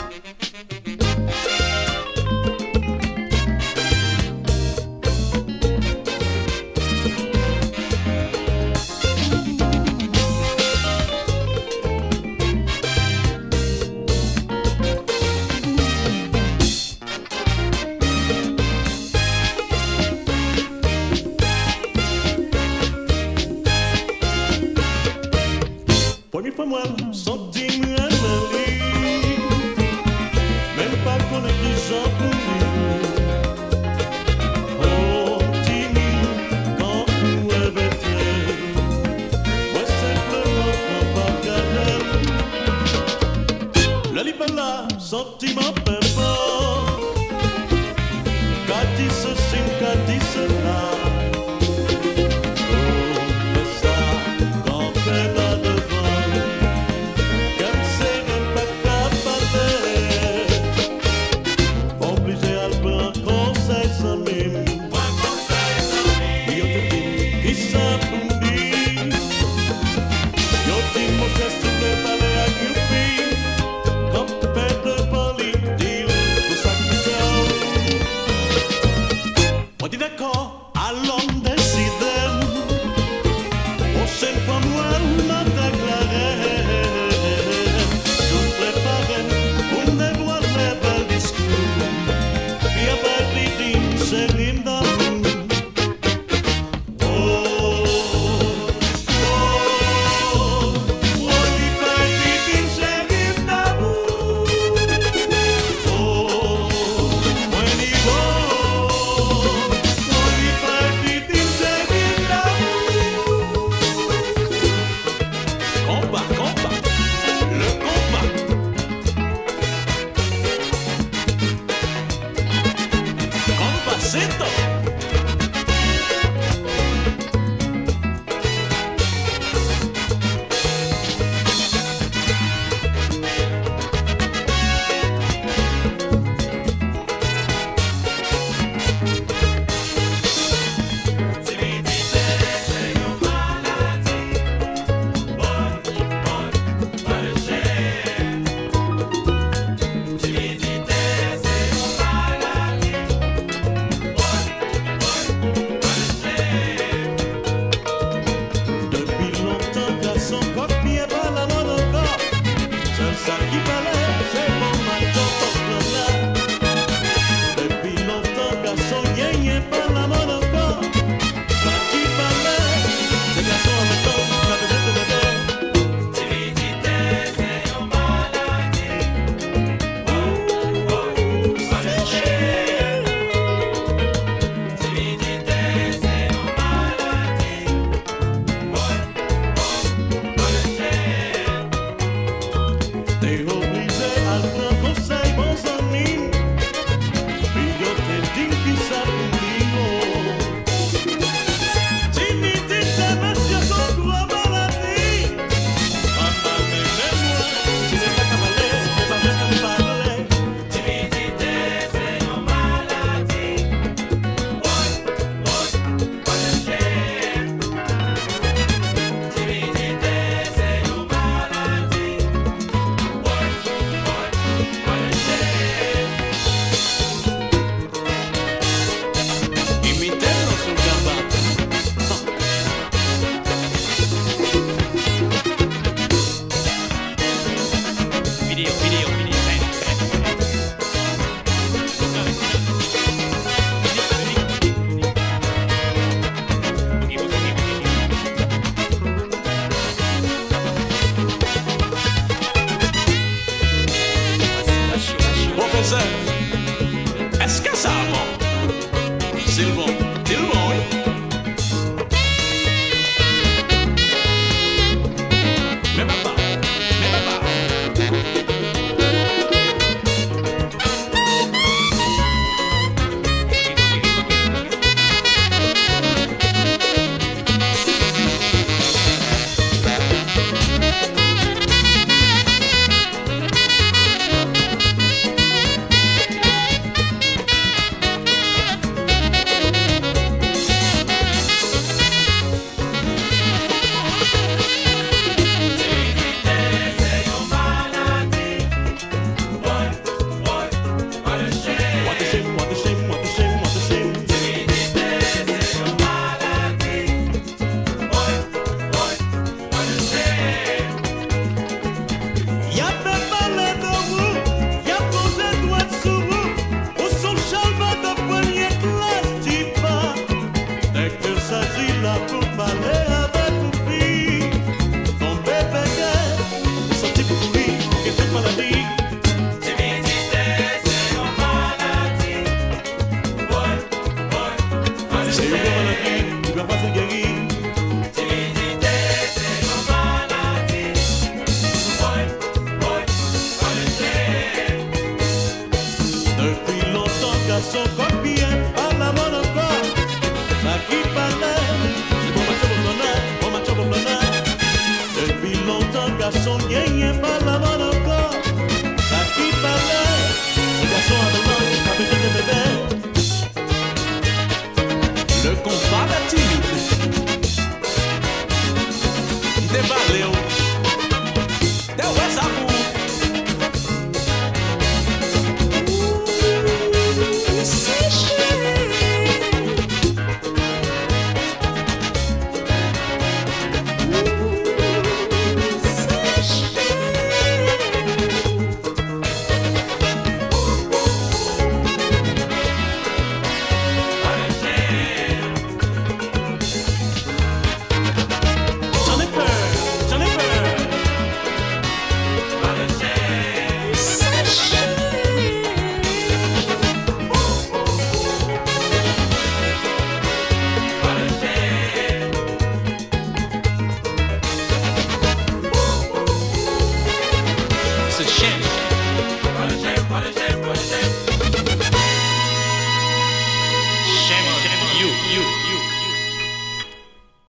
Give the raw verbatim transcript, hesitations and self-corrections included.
Poi fa mal, sotti mi lì, même pas connaître qui sont pour oh, timide, quand vous avez été, moi simplement pas garder. La libella, sotti ma pepa, cati se sim, cati se là. Est-ce que ça va? C'est bon, c'est bon, oui. Mais papa, mais papa. garçon copié par la mode encore. Ça qui parlait, c'est bon macho bonheur, bon macho bonheur. Depuis longtemps, garçon gagné par la mode encore. Ça qui parlait, ce garçon a le nom, a besoin de bébé. Le combat est timide. Débalé. De West Abu. You, you.